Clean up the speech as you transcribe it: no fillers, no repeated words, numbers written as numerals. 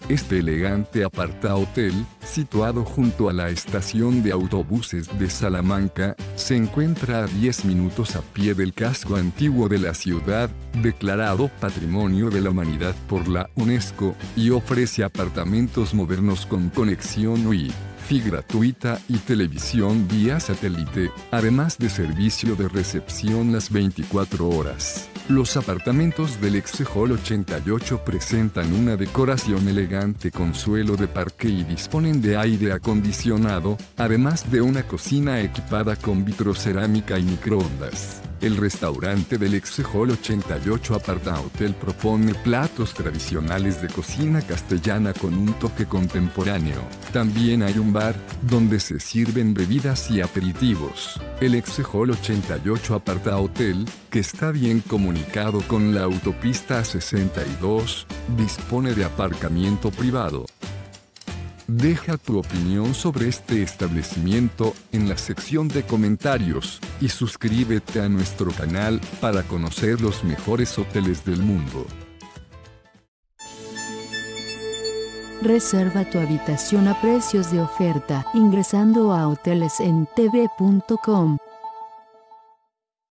Este elegante aparta-hotel, situado junto a la estación de autobuses de Salamanca, se encuentra a 10 minutos a pie del casco antiguo de la ciudad, declarado Patrimonio de la Humanidad por la UNESCO, y ofrece apartamentos modernos con conexión Wi-Fi gratuita y televisión vía satélite, además de servicio de recepción las 24 horas. Los apartamentos del Exehol 88 presentan una decoración elegante con suelo de parque y disponen de aire acondicionado, además de una cocina equipada con vitrocerámica y microondas. El restaurante del Exehol 88 Aparta-Hotel propone platos tradicionales de cocina castellana con un toque contemporáneo. También hay un bar, donde se sirven bebidas y aperitivos. El Exehol 88 Aparta-Hotel, que está bien comunicado con la autopista A62, dispone de aparcamiento privado. Deja tu opinión sobre este establecimiento en la sección de comentarios, y suscríbete a nuestro canal para conocer los mejores hoteles del mundo. Reserva tu habitación a precios de oferta ingresando a hotelesentv.com.